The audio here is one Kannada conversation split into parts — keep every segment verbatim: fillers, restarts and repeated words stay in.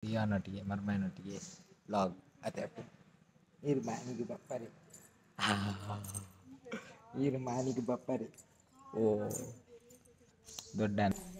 ವಿಹಾನೊಟ್ಟಿಗೆ ಮರ್ಮನೊಟ್ಟಿಗೆ ಬ್ಲಾಗ್ ಅದೇ ಇರು ಮಾನಿಗೆ ಬಪ್ಪರೆ ಇರು ಮಾನಿಗೆ ಬಪ್ಪರೆ ಓ ದೊಡ್ಡ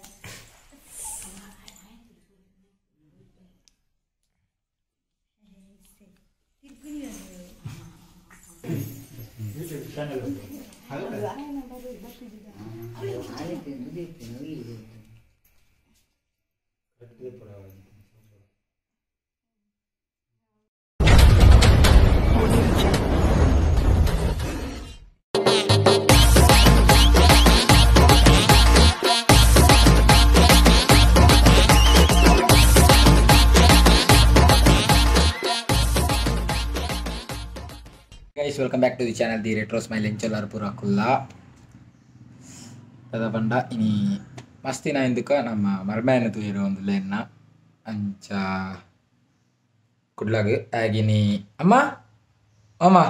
guys, welcome back to the channel di Retro Smile Encelar Purakulla. Tadapanda ini pasti na induka nama marmaina tu iru ondu lenna ancha kudlagu agini amma amma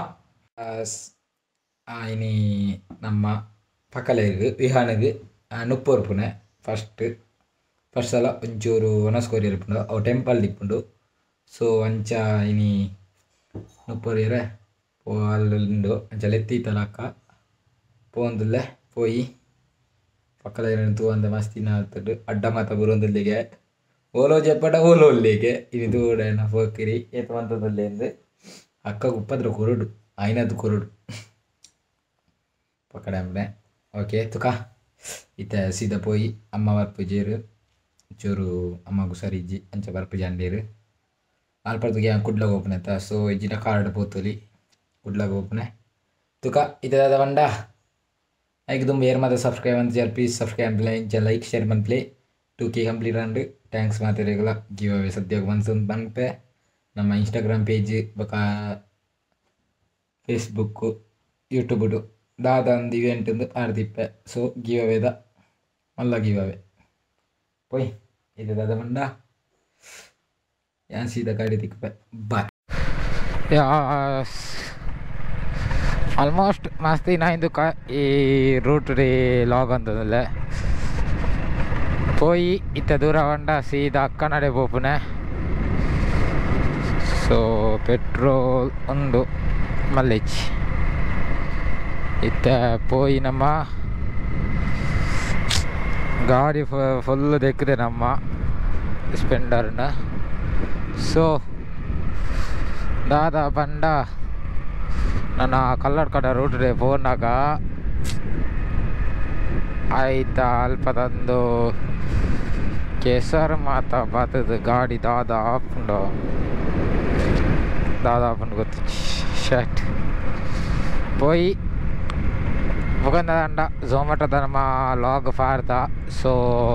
ah ini nama pakaleru vihanagu nuppor pune first first sala onchuru onaskori irpundu o temple dippundu so ancha ini nuppor ire పోవాళ్ళు జలెత్తి తలక పోందులే పోయి పక్కల తూ అంద మస్తి నాడు అడ్డమాత బురొందులిಗೆ ఓలో చెప్పట ఓలోళ్ళిಗೆ ఇది తోడైన పోకిరి ఏతవంతదులేంది అక్క ఉప్పద్ర కొరుడు అయినది కొరుడు పక్కడే ఓకే తుకా ఇత సీదా పోయి అమ్మ వర్పు చేరు ಚೂರು ಅಮ್ಮಗೂ ಸರಿ ಇಜ್ಜಿ ಅಂಚ ಬರ್ಪು ಜಂಡೀರು ಅಲ್ಪರ್ದಿಗೆ ಕುಡ್ಲ ಓಪನೈತ ಸೊ ಇಜ್ಜಿನ ಕಾರ್ಡ್ ಪೋತುಲಿ कुठला गोपने तुका इथे दादा वंडा एकदम वेर मात्र सब्सक्राइब ಅಂತ ಜರ್ ಪ್ಲೀಸ್ ಸಬ್ಸ್ಕ್ರೈಬ್ ಪ್ಲೇ ಜ ಲೈಕ್ ಶೇರ್ ಮನ್ ಪ್ಲೇ ಟು ಕೆ ಕಂಪ್ಲೀಟ್ ಅಂಡ್ ಥ್ಯಾಂಕ್ಸ್ ಮಾತೆ ರೆಗುಲರ್ ಗಿವ್ ಅವೇ ಸದ್ಯಕ್ಕೆ ಒಂದ್ಸೊಂದು ಬಂದ್ಪೆ ನಮ್ಮ ಇನ್ಸ್ಟಾಗ್ರಾಮ್ ಪೇಜ್ ಬಕ ಫೇಸ್ಬುಕ್ ಯೂಟ್ಯೂಬ್ ದಾದ ಒಂದು ಇವೆಂಟ್ ಒಂದು ಆಡ್ದಿಪ್ಪೆ ಸೊ ಗಿವ್ ಅವೇದ ಮಲ್ಲ ಗಿವ್ ಅವೇ ಪೋಯ್ ಇದು ದಾದ ಮಂಡ ಯಾನ್ ಸೀದಾ ಗಾಡಿ ತಿಕ್ಕಪೆ ಬಾಯ್ ಆಲ್ಮೋಸ್ಟ್ ಮಸ್ತಿ ನಾಯಿಂದುಕ ಈ ರೂಟ್ ರೀ ಲಾಗ್ ಅಂತಂದಲ್ಲ పోయి ఇంత దూరం వండ సీదా అక్కనడే పోపునే సో పెట్రోల్ ఉండు మళ్ళీ ఇత్త పోయినమ్మ ಗಾಡಿ ಫುಲ್ ದೆಕ್ಕಿದೆ ನಮ್ಮ ಸ್ಪೆಂಡರ್ನ ಸೊ ದಾದಾ ಬಂಡ ನನ್ನ ಕಲ್ಲಡ್ ಕಡೆ ರೂಟ್ ರೇ ಫೋನ್ನಾಗ ಆಯ್ತಾ ಅಲ್ಪ ತಂದು ಕೆಸರು ಮಾತ ಬರ್ತದೆ ಗಾಡಿ ದಾದ ಆಪುಂಡು ದಾದ ಆಪುಂಡು ಗೊತ್ತು ಶರ್ಟ್ పోయి ಮುಗಂದ ಝೊಮ್ಯಾಟೋದ ನಮ್ಮ ಲಾಗ್ ಪಾಡ್ದ ಸೊ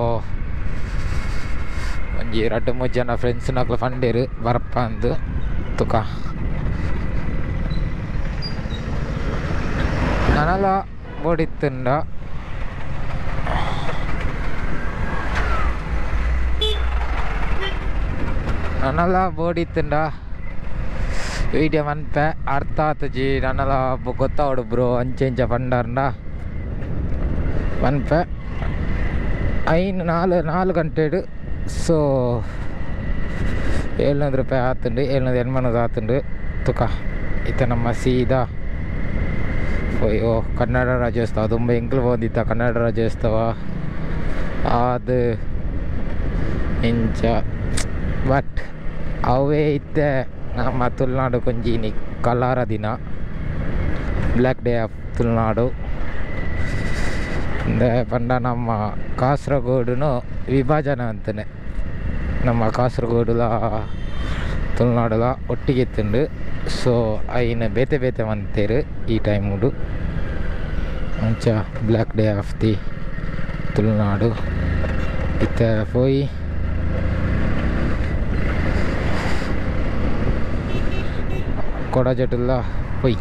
ಒಂಜಿ ಎರಡು ಮೂರು ಜನ ಫ್ರೆಂಡ್ಸ್ ನಕ್ಲು ಫಂಡೇರು ಬರಪ್ಪ ಅಂದು ತುಕ ನನಲ ಓಡಿತ್ತುಂಡ ನನಲ ಓಡಿತ್ತುಂಡ ವೀಡಿಯೋ ಮನ್ಪೆ ಅರ್ಥ ಆತಜಿ ನನ್ನಲ ಗೊತ್ತಾವಡು ಬ್ರೋ ಅಂಚೆ ಇಂಚ ಪಂಡರ್ನ ಮನ್ಪೆ ಐನು ನಾಲ್ ನಾಲ್ ಗಂಟೆಡು ಸೊ ಏಳ್ನೂರು ರೂಪಾಯಿ ಆತುಂಡು ಏಳ್ನೂರು ಎಣ್ಮನದು ಆತುಂಡು ತುಕ ಇತ್ತ ನಮ್ಮ ಸೀದಾ ಅಯ್ಯೋ ಕನ್ನಡ ರಾಜ್ಯೋತ್ಸವ ತುಂಬ ಎಂಕ್ಲು ಬಂದಿತ್ತ ಕನ್ನಡ ರಾಜ್ಯೋತ್ಸವ ಅದು ಇಂಚ ಬಟ್ ಅವೇ ಇತ್ತೆ ನಮ್ಮ ತುಳುನಾಡು ಕೊಂಜಿನಿ ಕಲಾರ ದಿನ ಬ್ಲ್ಯಾಕ್ ಡೇ ಆಫ್ ತುಳುನಾಡು ಅಂದರೆ ಪಂಡ ನಮ್ಮ ಕಾಸರಗೋಡುನು ವಿಭಜನೆ ಅಂತಾನೆ ನಮ್ಮ ಕಾಸರಗೋಡುಲ ತುಳುನಾಡುಲ ಒಟ್ಟಿಗೆ ಎತ್ತುಂಡು ಸೊ ಐನ ಬೇತೆ ಬೇತೆ ಮಂತೇರು ಈ ಟೈಮುಡು ಅಂಚ black day of the Tulunadu ಇತ್ತ ಪೋಯಿ ಕೊಡಜಟುಲ್ಲ ಪೊಯ್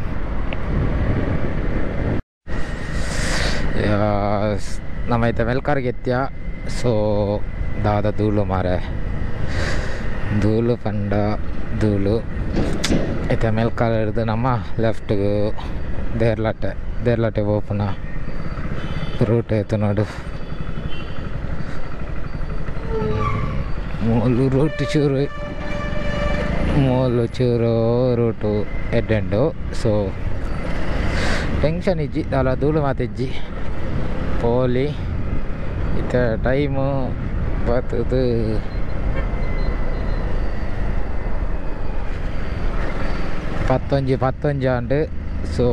ನಮ್ಮ ಐತೆ ಮೆಲ್ಕಾರ್ಗೆ ಎತ್ಯ ಸೊ ದಾದ ಧೂಳು ಮಾರೆ ಧೂಳು ಪಂಡ ಧೂಳು ಐತೆ ಮೆಲ್ಕಾರ ಹಿಡ್ದು ನಮ್ಮ ಲೆಫ್ಟ್ಗೆ ದೇರ್ಲಾಟೆ ದೇರ್ಲಾಟೆ ಓಪನ ರೂಟ್ ಆಯ್ತು ನೋಡು ಮೂಲು ರೂಟ್ ಚೂರು ಮೂಲು ಚೂರು ರೂಟು ಎಡ್ಡೆಂಡು ಸೊ ಟೆನ್ಷನ್ ಇಜ್ಜಿ ಅಲ್ಲ ಧೂಳು ಮಾತಿಜ್ಜಿ ಪೋಲಿ ಇತ್ತ ಟೈಮು ಬರ್ತದು ಪತ್ತೊಂಜಿ ಪತ್ತೊಂಜಿ ಆಂಡು ಸೊ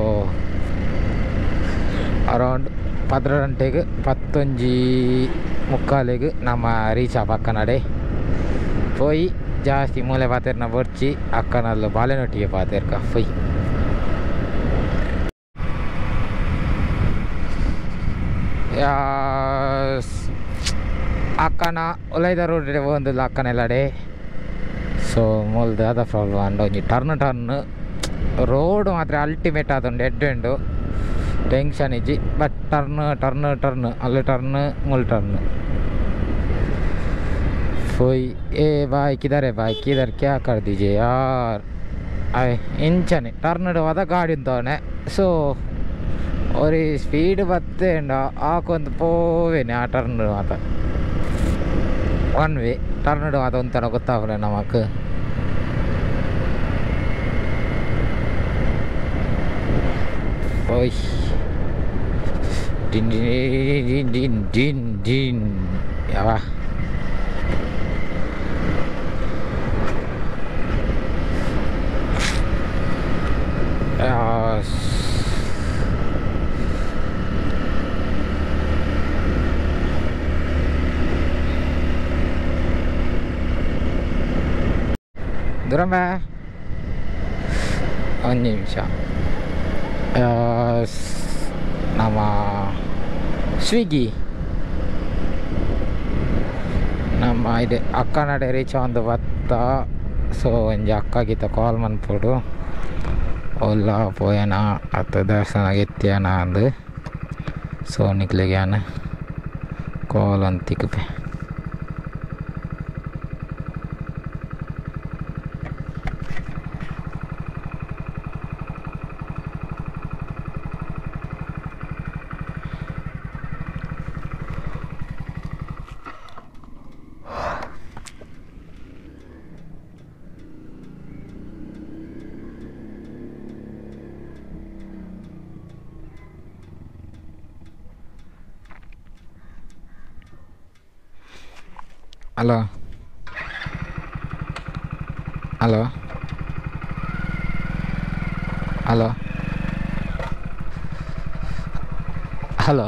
ಅರೌಂಡ್ ಪದ್ರ ಗಂಟೆಗೆ ಪತ್ತೊಂಜಿ ಮುಕ್ಕಾಲಿಗೆ ನಮ್ಮ ರೀಚ್ ಆ ಪಕ್ಕನಡೆ ಪೋಯಿ ಜಾಸ್ತಿ ಮೂಲೆ ಪಾತೆರ್ನ ಬರ್ಚಿ ಅಕ್ಕನಲ್ಲು ಬಾಲೆನೊಟ್ಟಿಗೆ ಪಾತೆರ್ಕ ಪೊಯ್ ಅಕ್ಕನ ಒಲೈದ ರೋಡ್ ಒಂದಿಲ್ಲ ಅಕ್ಕನೆಲ್ಲಡೆ ಸೊ ಮೂಲ್ದ ಅದ ಪ್ರಾಬ್ಲಮ್ ಅಂಡ್ ಒಂಜಿ ಟರ್ನ್ ಟರ್ನ್ ರೋಡ್ ಮಾತ್ರ ಅಲ್ಟಿಮೇಟ್ ಆದುಂಡು ಎಡ್ಡೆಂಡು ಟೆನ್ಷನ್ ಇಜ್ಜಿ ಬಟ್ ಟರ್ನ್ ಟರ್ನ್ ಟರ್ನ್ ಅಲ್ಲಿ ಟರ್ನ್ ಮೂಲ್ ಟರ್ನ್ ಫೋಯ್ ए भाई किधर है भाई किधर क्या कर दीजिए यार आए इंचने टर्न होद गाड़ी तोने सो और स्पीड बत्ते हाकोंद पोवेने आ टर्न मात वन वे टर्न मात ಒಂಥರ ಗೊತ್ತಾಗಲ್ಲ ನಮಕ್ ಓಯ್ ಡಿನ್ ಡಿನ್ ಡಿನ್ ಡಿನ್ ಡಿನ್ ಯಾವ ದೂರ ಒಂದು ನಿಮಿಷ ನಮ್ಮ ಸ್ವಿಗ್ಗಿ ನಮ್ಮ ಇದೆ ಅಕ್ಕ ನಡೆ ರೀಚ್ ಒಂದು ಬತ್ತ ಸೊ ಒಂಜಿ ಅಕ್ಕಗಿತ್ತ ಕಾಲ್ ಮನ್ಪುಡು ಒಲ್ಲ ಪೋಯನ ಹತ್ತು ದರ್ಶನ ಎತ್ತಿಯನ ಅಂದು ಸೊ ನಿಕ್ಲಿಗ್ಯಾನ ಕಾಲ್ ಅಂತ ತಿಕ್ಕಪೆ ಹಲೋ ಹಲೋ ಹಲೋ ಹಲೋ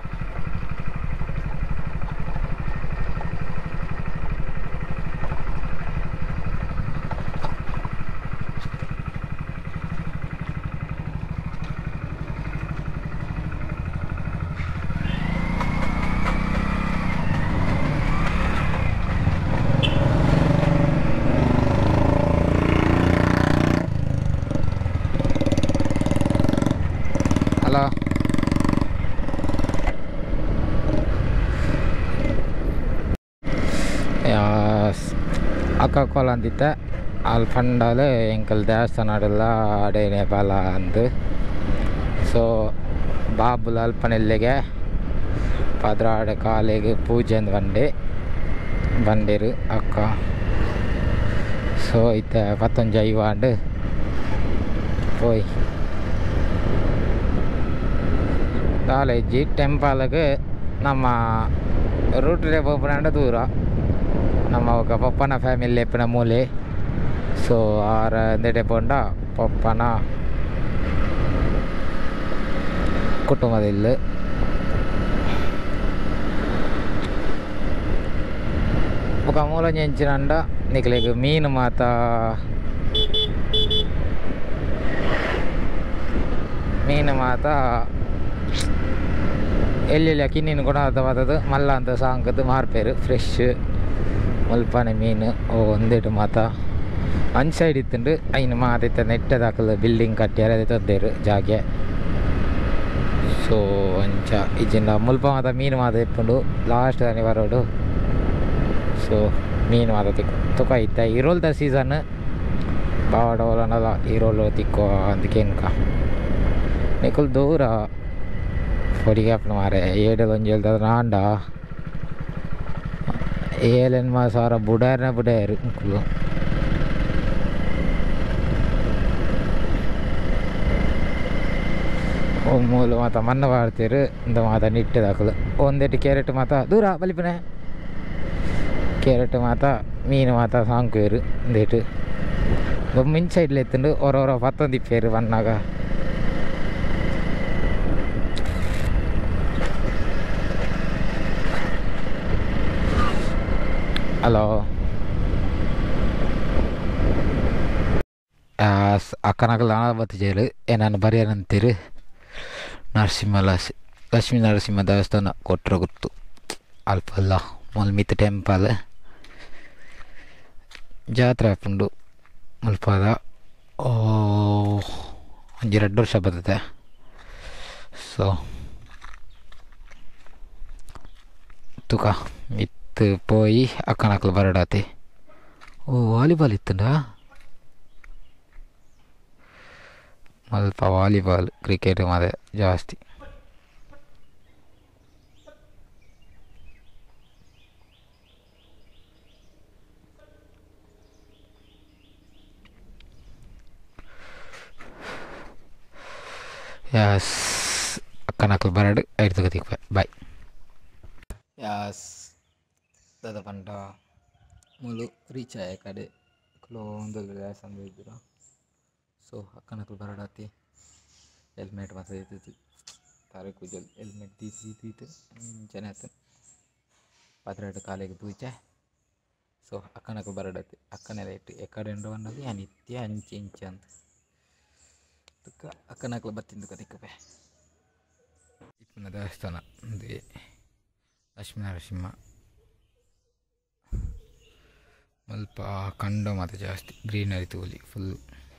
ಅಕ್ಕ ಕಾಲ್ ಅಂದಿತ್ತೆ ಅಲ್ಲಿ ಫಂಡಲ್ಲಿ ಎಂಕಲ್ ದೇವಸ್ಥಾನ ಆಡಲ್ಲ ಅಡೆ ನೇಪಾಳ ಅಂದು ಸೊ ಬಾಬುಲ ಅಲ್ಪನೆಲ್ಲಿಗೆ ಪದ್ರಾಡ ಕಾಲಿಗೆ ಪೂಜೆ ಅಂದು ಬಂಡೆ ಬಂದಿರು ಅಕ್ಕ ಸೊ ಇತ್ತೆ ಪತ್ತೊಂಜಿ ಐವಾಂಡು ಪೋಯ್ ಕಾಲೇಜಿ ಟೆಂಪಲ್ಗೆ ನಮ್ಮ ರೂಟ್ರೆ ಹೋಗ್ಬಿಡ ದೂರ ನಮ್ಮ ఒక ಪಪ್ಪನ ಫ್ಯಾಮಿಲಿ ಲೆಪ್ಪಿನ ಮೂಲೆ ಸೊ ಆರ ಎಂದೆಡೆ ಪೋಂಡ ಪಪ್ಪನ ಕುಟುಂಬದಿಲ್ಲ ఒక ಮೂಲ ನೆಂಚಿನಂಡ ನಿಕ್ಲೆಗ್ ಮೀನು ಮಾತ ಮೀನು ಮಾತ ಎಲ್ಲಿಲ್ಲ ಕಿನ್ನಿನ ಗುಣ ಅರ್ಥವಾದದ್ದು ಮಲ್ಲ ಅಂತ ಸಾಂಕದ್ದು ಮಾರ್ಪೇರು ಫ್ರೆಶ್ ಮುಲ್ಪನೆ ಮೀನು ಓ ಒಂದೇಟು ಮಾತ ಒಂದು ಸೈಡ್ ಇತ್ತುಂಡು ಐನು ಮಾತೈತೆ ನೆಟ್ಟದಾಕಲು ಬಿಲ್ಡಿಂಗ್ ಕಟ್ಟ್ಯಾರ ಅದೇ ತೊಂದೇರು ಜಾಗೆ ಸೊ ಅಂಚ ಇಜ್ಜಿಂದ ಮುಲ್ಪ ಮಾತ ಮೀನು ಮಾತ ಇಪ್ಪುಂಡು ಲಾಸ್ಟ್ ಅನಿ ಬರೋಡು ಸೊ ಮೀನು ಮಾತ ತಿಕ್ಕು ತುಕ ಇತ್ತ ಈರೋಲ್ದ ಸೀಸನ್ ಬಾವಡೋಲನಲ್ಲ ಈರೋಲು ತಿಕ್ಕೋ ಅದಕ್ಕೇನ್ಕ ನಿಕುಲ್ ದೂರ పొడిగాపన మారే ఏడు కొంచెం వెళ్తుంది రాండా ఏలేని మా సారా బుడారిన బుడారు ఇంకులు ಮೂಲು ಮಾತ ಮಣ್ಣ ಮಾಡ್ತೀರು ಇಂದ ಮಾತ ನಿಟ್ಟದಾಕಲು ಒಂದೇಟು ಕ್ಯಾರೆಟ್ ಮಾತ ದೂರ ಬಲಿಪನೆ ಕ್ಯಾರೆಟ್ ಮಾತ ಮೀನು ಮಾತ ಸಾಂಕುವೇರು ಒಂದೇಟು ಮಿಂಚ ಇಡ್ಲಿ ಎತ್ತುಂಡು ಹೊರವರ ಪತ್ತೊಂದು ಇಪ್ಪೇರು ಬನ್ನಾಗ ಹಲೋ ಅಕ್ಕನಕಲ್ ನಾನ ಬತ್ತು ಜೈಲು ಏನಾನು ಬರೆಯನಂತೀರು ನರಸಿಂಹ ಲಸ್ ಲಕ್ಷ್ಮೀ ನರಸಿಂಹ ದೇವಸ್ಥಾನ ಕೊಟ್ಟರೆ ಗೊತ್ತು ಅಲ್ಪಲ್ಲ ಮಲ್ಮಿತ್ ಟೆಂಪಲ್ ಜಾತ್ರೆ ಹಾಕೊಂಡು ಮುಲ್ಪಾದ ಒಂಜಿ ಎರಡು ವರ್ಷ ಬರ್ತದೆ ಸೊ ತುಕ ಮಿತ್ತು ಪೋಯಿ ಅಕ್ಕನಕಲ್ ಬರಡಾತಿ ಓ ವಾಲಿಬಾಲ್ ಇತ್ತುಂಡ ಮಲ್ಪ ವಾಲಿಬಾಲ್ ಕ್ರಿಕೆಟ್ ಮಾದೆ ಜಾಸ್ತಿ ಯಾಸ್ ಅಕ್ಕನಕಲ್ ಬರಡು ಐದು ತಗತಿಕ್ ಬಾಯ್ ಯಾಸ್ ದಾದ ಪಂಡ ಮುಲು ರೀಚ್ ಆಯ ಕಡೆ ಒಂದು ಗ್ಲಾಸ್ ಅಂದು ಇದ್ದೀರ ಸೊ ಅಕ್ಕನಕಲ್ ಬರಡಾತಿ ಹೆಲ್ಮೆಟ್ ಮಾತ್ರ ಇದ್ದಿತ್ತು ತಾರೆ ಕೂಜಲ್ ಹೆಲ್ಮೆಟ್ ತೀಸಿ ತೀತು ಜನ ಆಯ್ತು ಪತ್ರೆಡು ಕಾಲಿಗೆ ತೂಚೆ ಸೊ ಅಕ್ಕನಕಲ್ ಬರಡಾತಿ ಅಕ್ಕನೆಲ್ಲ ಇಟ್ಟು ಎಕಡೆ ಎಂಡು ಅನ್ನೋದು ಯಾ ನಿತ್ಯ ಅಂಚೆ ಇಂಚೆ ಅಂತ ತುಕ್ಕ ಅಕ್ಕನಕಲ್ ಬತ್ತಿಂದು ಕದಿಕ್ಕಬೆ ಇಪ್ಪನ ದೇವಸ್ಥಾನ ಒಂದು ಲಕ್ಷ್ಮೀ ನರಸಿಂಹ ಸ್ವಲ್ಪ ಕಂಡು ಮತ್ತು ಜಾಸ್ತಿ ಗ್ರೀನರಿ ತೋಲಿ ಫುಲ್ಲು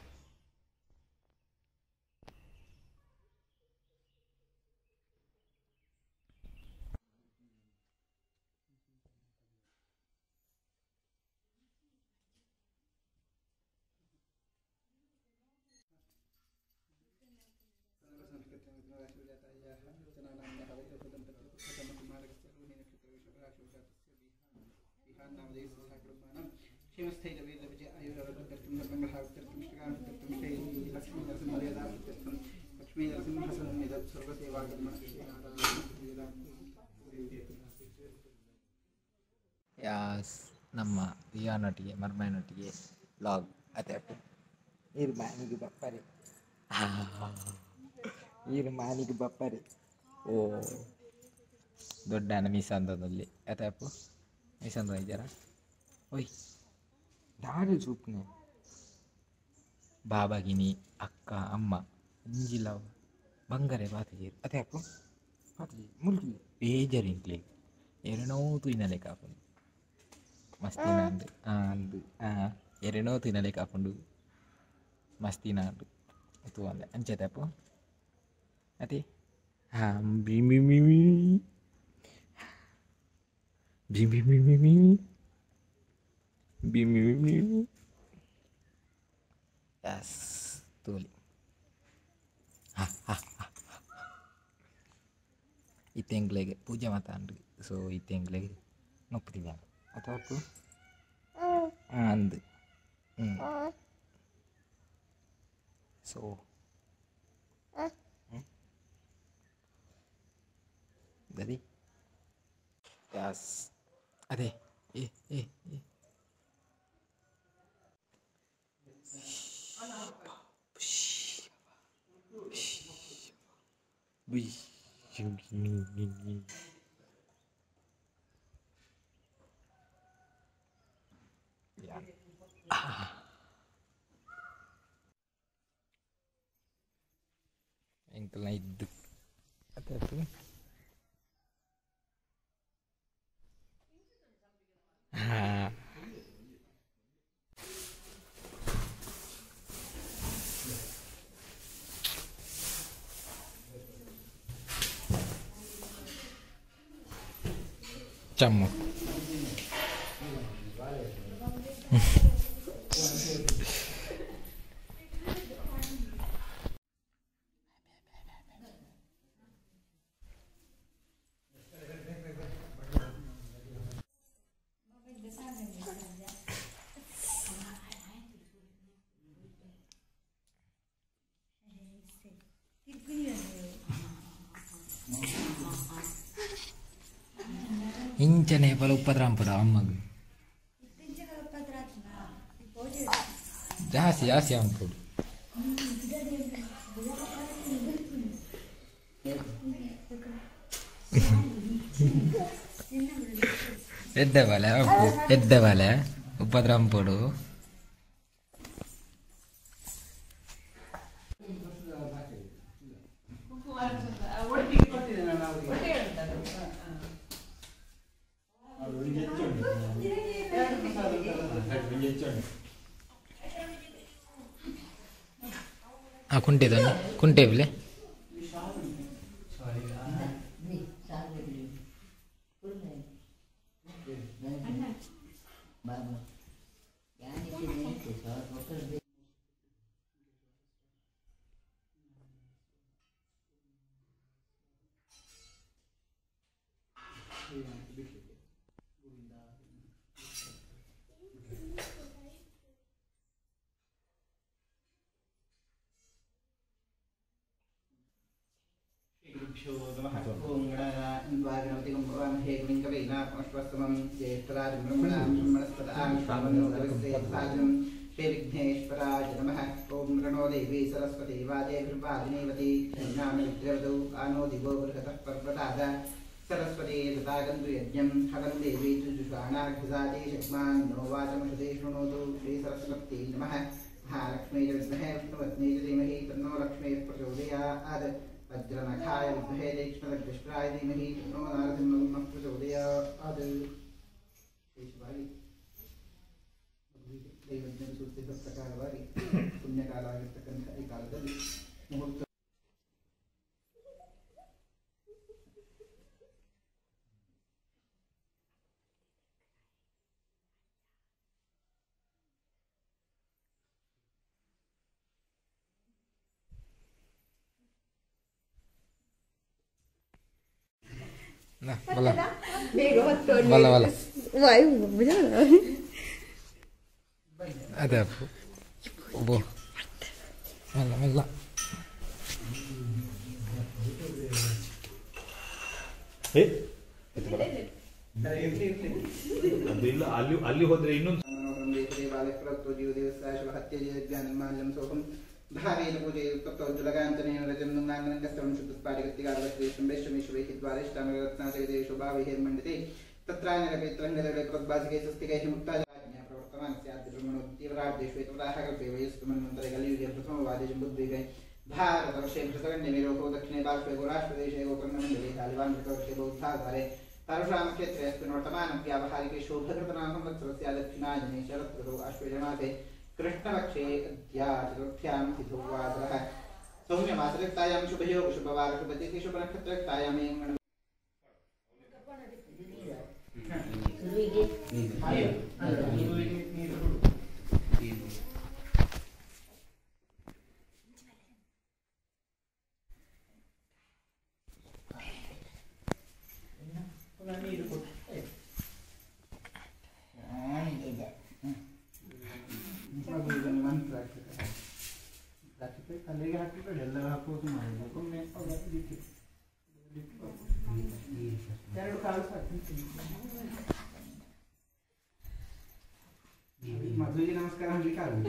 ಯಾಸ್ ನಮ್ಮ ರಿಯಾನೊಟ್ಟಿಗೆ ಮರ್ಮನೊಟ್ಟಿಗೆ ಲಾಗ್ ಅದೇ ನೀರು ಮಾನಿಗೆ ಬಪ್ಪರೆ ನೀರು ಮಾನಿಗೆ ಬಪ್ಪರೆ ಓ ದೊಡ್ಡ ಮೀಸಂದಲ್ಲಿ ಅತಪ್ಪು ಮೀಸಂದ ಇದ್ದಾರ ಓಯ್ ದಾರಿ ಸೂಪ್ನೆ ಬಾಬಾಗಿನಿ ಅಕ್ಕ ಅಮ್ಮ ಇಂಜಿಲ್ಲ ಬಂಗಾರೆ ಬಾತಿಜೀರು ಅದೇ ಅಪ್ಪು ಬಾತಿಜಿ ಮುಲ್ಕಿ ಬೇಜಾರು ಇಂಕ್ಲಿ ಎರಡನೋ ತುಯ್ನಲೆ ಕಾಪುಂಡು ಮಸ್ತಿನ ಅಂದು ಅಂದು ಎರಡನೋ ತುಯ್ನಲೆ ಕಾಪುಂಡು ಮಸ್ತಿನ ಅಂಡು ತು ಅಂದೆ ಅಂಚೆ ಅಪ್ಪು ಅದೇ ಹಾಂ ಬಿಮಿ ಮಿಮಿ ಬಿಮಿ ಮಿಮಿ ಮಿಮಿ ಬಿಮಿ ಮಿಮಿ ಯಸ್ ತೋಲಿ ಈ ತಿಂಗಳಿಗೆ ಪೂಜೆ ಮಾತಾಡ್ರಿ ಸೊ ಈ ತಿಂಗಳಿಗೆ ನೊಪ್ಪುತ್ತೀವಿ ಅಥವಾ ಅಂದು ಹ್ಞೂ ಸೊ ಗದಿ ಯಸ್ ಅದೇ ಏ ಏ ಏ ಎಂಕಲ್ನ ಇದ್ದು ಅದಾಯ್ತು ಹಾಂ ಚಮ್ಮು ಇಂಚನೆ ಪಲ ಉಪ್ಪದ್ರಾಂಪಡ ಅಮ್ಮಗ ಜಾಸ್ತಿ ಜಾಸ್ತಿ ಅಂಪುಡು ಎದ್ದ ಬಲೆ ಎದ್ದ ಬಲೆ ಉಪ್ಪದ್ರಾಂಪುಡು ಆ ಕುಂಟೆದ ಕುಂಟೆ ಬಿಲೆ ओम गणानां हे गुणिं कवीनात्मश्वस्तमं ज्येष्ठराजं ब्रह्मणां ब्रह्मणस्पदां श्रावणोदरस्तेऽसाजं श्रीविघ्नेश्वराय नमः। ओम रणो देवी सरस्वती वाजे कृपादिनीवती ज्ञानविद्रवतौ आनो दिवो बृहतः पर्वताद सरस्वती तथागन्तु यज्ञं हवं देवी जुजुषाणार्घ्यजाते शक्मान् नो वाचमषते शृणोतु श्रीसरस्वती नमः। महालक्ष्मी च विद्महे विष्णुपत्नी च धीमहि तन्नो लक्ष्मीः प्रचोदयात्। वज्रनखाय विद्महे तीक्ष्णदग्धश्राय धीमहि तन्नो नारसिंहः प्रचोदयात्। शेषवारी दैवज्ञ सूक्ति सप्तकालवारी पुण्यकालागिರ್ತಕ್ಕಂಥ ಈ ಕಾಲದಲ್ಲಿ ಮುಹೂರ್ತ Nah, bola. Bola, bola. Vai, benar. Ada apa? Bola. Bola, bola. Eh? ಅದೆಲ್ಲ ಅಲ್ಲಿ ಅಲ್ಲಿ ಹೋದ್ರೆ ಇನ್ನೊಂದು धारेण पूजयुक्तोज्ज्वलकान्तनेन रजं नुङ्गाङ्गनङ्गस्तवं शुद्धस्फाटिकत्तिकार्वत्रेषं वैश्वमेश्वरैः द्वारेष्टानुरत्नाजयदेशोभाविर्मण्डिते तत्रानिरपेत्रङ्गदले प्रोद्भासिके स्वस्तिकैः मुक्ताजाज्ञा प्रवर्तमानस्याद्य ब्रह्मणोत्तीव्रार्धेषु एतवराः कल्पे वयस्कमन्वन्तरे कलियुगे प्रथमवादेशं बुद्धिगे भारतवर्षे भृतकण्यमेरोहो दक्षिणे पार्श्वे गोराष्ट्रदेशे गोकर्णमण्डले तालिबान्वर्षे बौद्धाधारे तारुषामक्षेत्रे अस्मिन् वर्तमानं व्यावहारिके शोभकृतनाम संवत्सरस्य दक्षिणायने शरदृतौ आश्वेजमासे कृष्णपक्षे अद्या चतुर्थ्यां तिथौ वासरः सौम्यमासरिक्तायां शुभयोग शुभवार शुभतिथि शुभनक्षत्रयुक्तायां ಅಲ್ಲಿಗೆ ಹಾಕಿಬಿಡಿ ಎಲ್ಲ ಹಾಕೋದು ಮಾಡಬೇಕು ಎರಡು ಕಾಲು ಮದುವೆಗೆ ನಮಸ್ಕಾರ ಮಾಡ್ಲಿಕ್ಕೆ ಆಗುದು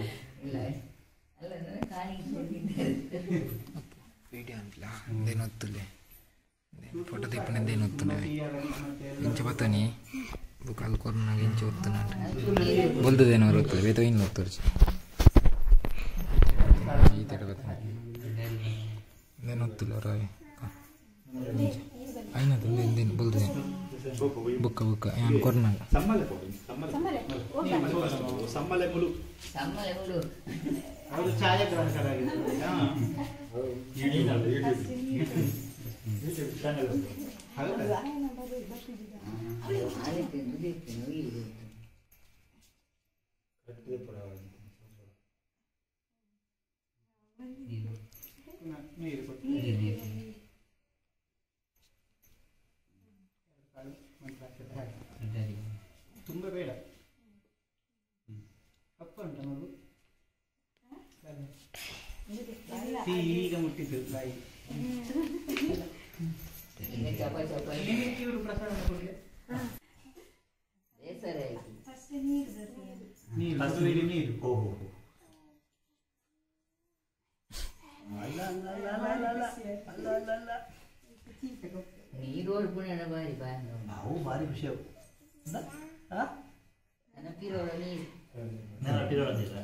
Video antla, denotule. Foto tipne denotule. Ince patani, bukal korna ince ottuna. Boldu denotule, beto in otturci. Denotule orai. Aina tu den den boldu den. Buka buka, yang korna. ಸಮ್ಮಲೆ ಕೊಡಿ ಸಮ್ಮಲೆ ಸಮ್ಮಲೆ ಮುಳು ಸಮ್ಮಲೆ ಮುಳು ಅವರು ಛಾಯಾಗ್ರಾಹಕರಾಗಿದ್ದಾರೆ ಯೂಟ್ಯೂಬ್ ಚಾನೆಲ್ ಹೌದಾ ನೀರು ಕೊಟ್ಟು ತುಂಬ ಬೇಡ ಅಪ್ಪ ಉಂಟ ಮಗು ಈಗ ಮುಟ್ಟಿದ್ದು ಬಾಯಿ ಚಪಾಯಿ ಚಪಾಯಿ ಇವರು ಪ್ರಸಾದ ಕೊಡ್ಲಿ ನೀರು ಹಸು ನೀರು ನೀರು ಓಹೋ ಅಲ್ಲ ಅಲ್ಲ ಅಲ್ಲ ಅಲ್ಲ ಅಲ್ಲ ಅಲ್ಲ ಅಲ್ಲ ಅಲ್ಲ ನೀರು ಓಡ್ಪುಣ ಬಾರಿ ಬಾರಿ ನಾವು ಭಾರಿ ಖುಷಿ ಅವು ಹಾಂ ನೆನಪಿರೋಳ ನೀರು ನೆನಪಿರೋದಿಲ್ಲ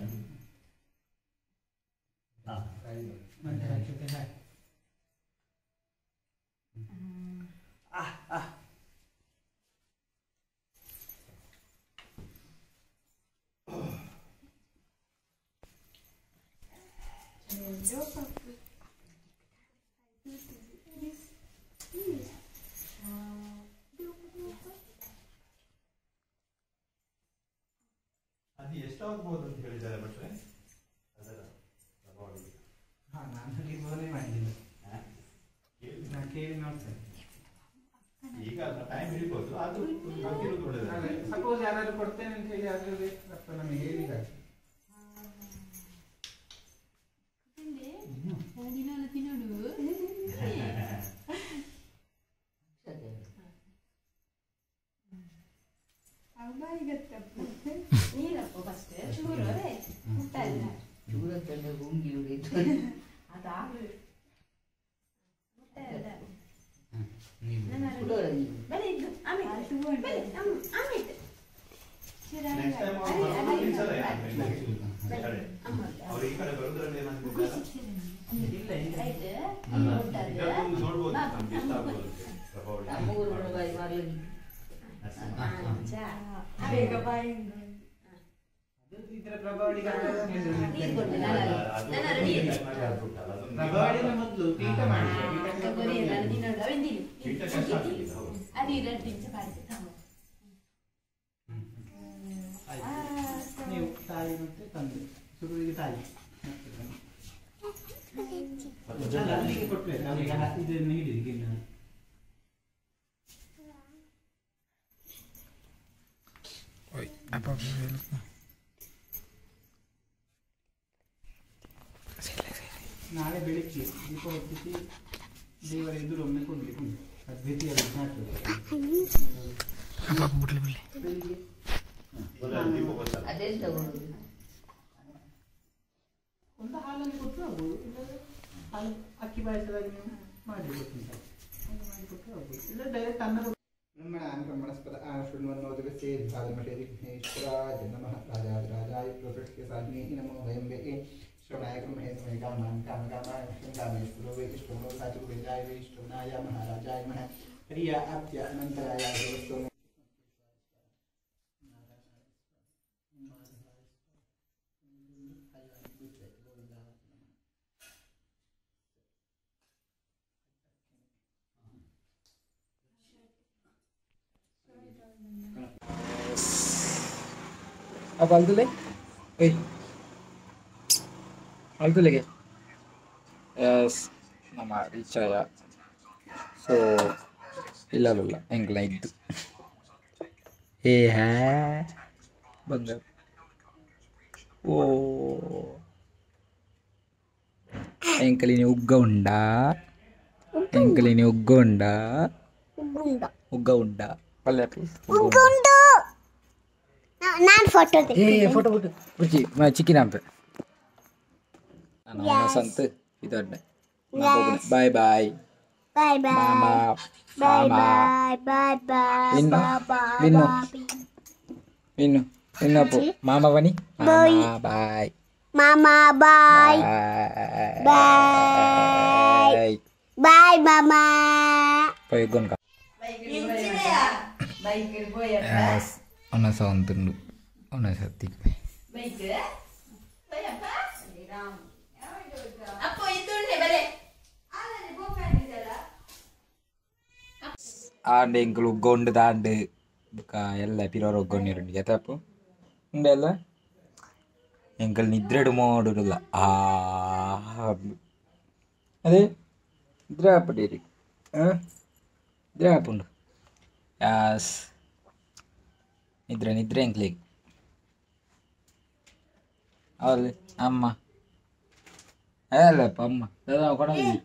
ಹಾಂ ಮತ್ತೆ ಹಾಕಿದ್ರೆ ಹಾಕಿ ಅದು ಎಷ್ಟಾಗಬಹುದು ಅಂತ ಹೇಳಿದ್ದಾರೆ ಭಟ್ರೆ ಅದರ ಪ್ರಭಾವ ಹಾಂ ನಾನು ರಿಮೋನೇ ಮಾಡಿದ್ದೀನಿ ನಾನು ಕೇಳಿ ನೋಡ್ತೇನೆ ಈಗ ಟೈಮ್ ಹಿಡಿಬೋದು ಅದು ಗೊತ್ತಿರೋದು ಒಳ್ಳೆಯದು ಸಪೋಸ್ ಯಾರಾದ್ರು ಕೊಡ್ತೇನೆ ಅಂತ ಹೇಳಿ ಅದರಲ್ಲಿ ಸ್ವಲ್ಪ ನಮಗೆ ಹೇಳಿದ್ದಾರೆ ನೀರಪ್ಪ ಫಸ್ಟ್ ಚೂರು ಅದೇ ಊಟ ಇಲ್ಲ ಚೂರ ತಂದೆ ಗುಂಗಿ ಉಳಿತು ಅದಾಗಲಿ ಊಟ ಇಲ್ಲ ಕುಡೋರ ನೀರು ಬೆಲೆ ಇದ್ದು ಆಮೇಲೆ ಬೆಲೆ ಆಮೇಲೆ ನೆಕ್ಸ್ಟ್ ಟೈಮ್ ಅವರು ನಿಲ್ಸಲ್ಲ ಯಾರು ಅವ್ರು ಈ ಕಡೆ ಬರೋದ್ರಲ್ಲಿ ಏನಾಗ್ತಿದ್ದಾರೆ ಇಲ್ಲ ಇಲ್ಲ ಆಯ್ತು ಇದೊಂದು ನೋಡ್ಬೋದು ನಮ್ಗೆ ಇಷ್ಟ ಆಗ್ಬೋದು ಪ್ರಭಾವ ನಮ್ಮ ಊರು ಬಾಯಿ ಮಾರ್ಲಿ ಬೇಗ ಬಾಯಿ ಇದರ ಪ್ರಭಾವಳಿಗೆ ನೀರು ಕೊಡ್ತೀನಿ ನಾನು ರೆಡಿ ಪ್ರಭಾವಳಿನ ಮೊದಲು ತೀಟ ಮಾಡಿ అది రెండు నిమిషం పడుతుంది ನೀವು ತಾಯಿ ಮತ್ತೆ ತಂದೆ ಶುರುವಿಗೆ ತಾಯಿ ಅಲ್ಲಿಗೆ ಕೊಟ್ಟರೆ ಅವರಿಗೆ ಇದನ್ನು ಹಿಡಿದು ಗಿನ್ನ ನಾಳೆ ಬೆಳಿಗ್ಗೆ ದೀಪ ಹೊತ್ತಿಸಿ ದೇವರ ಎದುರು ಒಮ್ಮೆ ಕೊಡ್ಲಿಕ್ಕೆ ಉಂಟು ಅದ್ವಿತೀಯಲ್ಲಿ ಬೆಳಿಗ್ಗೆ ಅದೇ ತಗೊಳ್ಳೋದು ಒಂದು ಹಾಲಲ್ಲಿ ಕೊಟ್ಟರು ಆಗ್ಬೋದು ಇಲ್ಲಾಂದ್ರೆ ಹಾಲು ಅಕ್ಕಿ ಪಾಯಸದಲ್ಲಿ ನೀವು ಮಾಡಿ ಕೊಟ್ಟು ಮಾಡಿ ಕೊಟ್ಟರು ಆಗ್ಬೋದು ಇಲ್ಲ ಡೈರೆಕ್ಟ್ ಅನ್ನ ಬ್ರಹ್ಮಣಾನ್ ಬ್ರಹ್ಮಣಸ್ಪದ ಶೃಣ್ವನ್ನೋದಗಸ್ಯೆ ಧಾತುಮಶೇರಿ ವಿಘ್ನೇಶ್ವರಾಯ ನಮಃ ರಾಜಾಧಿರಾಜಾಯ ಪ್ರಕೃಷ್ಯ ಸಾಧಿನೇ ನಮೋ ವಯಂ ವೇ ಶ್ರವಣಾಯ ಬ್ರಹ್ಮೇ ಸಮಯ ಕಾಮಾನ್ ಕಾಮಕಾಮಾಯ ವಿಷ್ಣು ಕಾಮೇಶ್ವರೋ ವೇ ಇಷ್ಟೋ ಸಾಚು ವೇದಾಯ ವೇ ಇಷ್ಟೋನಾಯ ಮಹಾರಾಜಾಯ ಮಹ ಹರಿಯ ಆಪ್ಯ ಅನಂತರಾಯ ದೇವಸ್ಥೋ अब फालतू ले ए फालतू लेके यस ನಮ್ಮ ರೀಚ್ ಆಯ ಸೊ ಇಲ್ಲ ಇಲ್ಲ ಹೆಂಗಿಲ್ಲ ಇದ್ದು ಏ ಹ್ಯಾ ಬಂಗಾರ ಓ ಎಂಕಲಿನಿ ಉಗ್ಗ ಉಂಡಾ ಎಂಕಲಿನಿ ಉಗ್ಗ ಉಂಡಾ ಉಗ್ಗ ಉಂಡಾ ಪಲ್ಯ ನಾನು ಫೋಟೋ ಏ ಫೋಟೋ ಫೋಟೋ ರುಚಿ ಚಿಕ್ಕಿನ ಅಂತ ನಾನು ಸಂತ ಇದೊಡ್ಡ ಬಾಯ್ ಬಾಯ್ ಬಾಯ್ ಬಾಯ್ ಮಾಮ ಬಾಯ್ ಮಾಮ ಬಾಯ್ ಬಾಯ್ ಬಾಯ್ ಇನ್ನು ಇನ್ನು ಇನ್ನು ಇನ್ನಪ್ಪು ಮಾಮ ಬನ್ನಿ ಮಾಮ ಬಾಯ್ ಮಾಮಾ ಬಾಯ್ ಬಾಯ್ ಬಾಯ್ ಮಾಮಾ పోయి కొనుక బైక్ పోయా ఉన్న సౌంతుండు ఉన్న సత్తి బైక్ అప్పు ఇస్తుండే బలే ಆಂಡೆ ಎಂಕಲು ಉಗ್ಗೊಂಡು ದಾಂಡು ಬುಕ್ಕ ಎಲ್ಲ ಪಿರೋರು ಒಗ್ಗೊಂಡಿರುಂಡು ಎತ್ತಪ್ಪು ಉಂಡೆಲ್ಲ ಎಂಕಲ್ ನಿದ್ರೆಡು ಮಾಡೋದಿಲ್ಲ ಆ ಅದೇ ನಿದ್ರೆ ಹಾಪಡೀರಿ ಹಾಂ ನಿದ್ರೆ ಹಾಪುಂಡು ಯಾಸ್ ನಿದ್ರೆ ನಿದ್ರೆ ಎಂಕ್ಲಿಗೆ ಅವಲ್ಲಿ ಅಮ್ಮ ಅಲ್ಲಪ್ಪ ಅಮ್ಮ ದಾದಾ ಕೊಡೋದು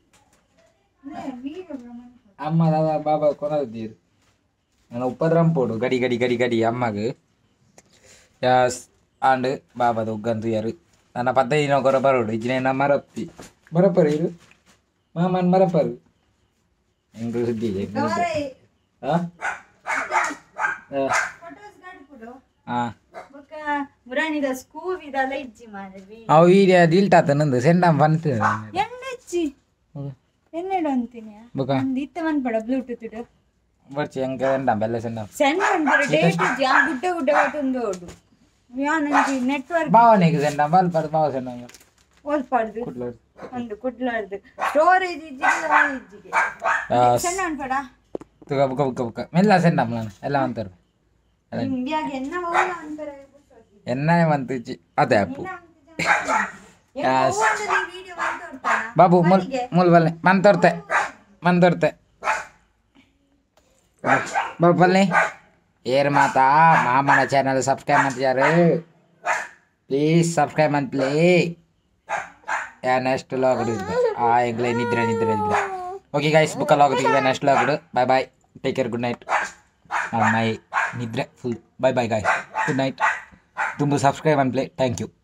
ಅಮ್ಮ ದಾದಾ ಬಾಬಾ ಕೊಡೋದ್ದೀರು ನಾನು ಉಪದ್ರಂ ಪೋಡು ಗಡಿ ಗಡಿ ಗಡಿ ಗಡಿ ಅಮ್ಮಗೆ ಯಾಸ್ ಆಂಡ್ ಬಾಬಾದ ಉಗ್ಗಂತು ಯಾರು ನನ್ನ ಪದ್ದೈದಿನ ಕೊರ ಬರೋಡು ಇಜ್ಜಿನ ಮರಪ್ಪಿ ಬರಪ್ಪರು ಇರು ಮಾಮನ್ ಮರಪ್ಪರು ಹೆಂಗ್ರು ಸುದ್ದಿ ಇದೆ ಹಾಂ ಹಾಂ ಮುರಾಣಿದ ಸ್ಕೂಲ್ ಇದೆಲ್ಲ ಇಜ್ಜಿ ಮಾರವಿ ಅವು ಈಗ ದಿಲ್ಟಾತ ನಂದು ಸೆಂಡಮ್ ಬಂತು ಎಣ್ಣೆಚ್ಚಿ ಎಣ್ಣೆಡು ಅಂತೀನಿ ಬುಕ ಒಂದು ಇತ್ತ ಮನ್ಪಡ ಬ್ಲೂಟೂತ್ ಇಡು ಬರ್ಚಿ ಹೆಂಗೆ ಸೆಂಡಮ್ ಬೆಲ್ಲ ಸೆಂಡಮ್ ಸೆಂಡ್ ಮಾಡ್ತಾರೆ ಡೇಟ್ ಇಜ್ಜಿ ಆ ಗುಡ್ಡ ಗುಡ್ಡ ಒಂದು ಓಡು ಯಾನಂಜಿ ನೆಟ್ವರ್ಕ್ ಭಾವನೆಗೆ ಸೆಂಡಮ್ ಬಲ್ಪದ ಭಾವ ಸೆಂಡಮ್ ಓಲ್ಪಾಡ್ದು ಕುಡ್ಲಾರ್ದು ಒಂದು ಕುಡ್ಲಾರ್ದು ಸ್ಟೋರೇಜ್ ಇಜ್ಜಿಗೆ ಇಜ್ಜಿಗೆ ಸೆಂಡ್ ಅನ್ಪಡ ತುಗ ಬುಕ ಬುಕ ಬುಕ ಮೆಲ್ಲ ಸೆಂಡಮ್ ನಾನು ಎಲ್ಲ ಅಂತಾರೆ ಇಂಡಿಯಾಗೆ ಎನ್ನ ಹೋಗಲ್ಲ ಅಂತಾರೆ ಎನ್ನ ಮಂತು ಇಜ್ಜಿ ಅದೇ ಅಪ್ಪು ವಿಡಿಯೋ ಮಾಡ್ತಾ ಬಾಬು ಮುಲ್ ಮುಲ್ ಬಲ್ಲೆ ಮನ್ ತೋರ್ತೆ ಮನ್ ತೋರ್ತೆ ಬಾಬು ಬಲ್ಲೆ ಏರ್ ಮಾತಾ ಮಾಮನ ಚಾನಲ್ ಸಬ್ಸ್ಕ್ರೈಬ್ ಮಾಡ್ತಿದ್ದಾರೆ ಪ್ಲೀಸ್ ಸಬ್ಸ್ಕ್ರೈಬ್ ಮಾಡಿ ಪ್ಲೇ ಯಾ ನೆಕ್ಸ್ಟ್ ಲಾಗ್ ಆ ಎಂಗ್ಲೇ ನಿದ್ರೆ ನಿದ್ರೆ ನಿದ್ರೆ ಓಕೆ ಗೈಸ್ ಬುಕ್ಕ ಲಾಗ್ ತೆಗಿವೆ next vlog bye bye take care good night my ನಿದ್ರೆ full bye bye guys good night ತುಂಬ subscribe and play thank you